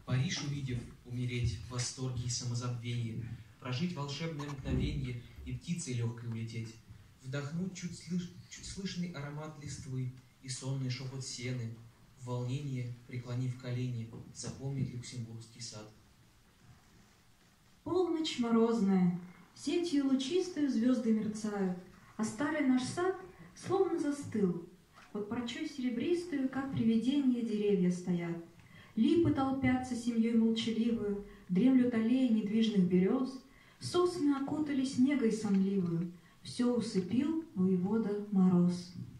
Париж увидев, умереть в восторге и самозабвении, прожить волшебное мгновенье и птицей легкой улететь, вдохнуть чуть слышный аромат листвы и сонный шепот сены, в волнении, преклонив колени, запомнить Люксембургский сад. Полночь морозная, сетью лучистую звезды мерцают, а старый наш сад словно застыл. Под парчой серебристую, как привидения, деревья стоят. Липы толпятся семьей молчаливую, дремлют аллеи недвижных берез, сосны окутали снегой сонливую, все усыпил воевода мороз.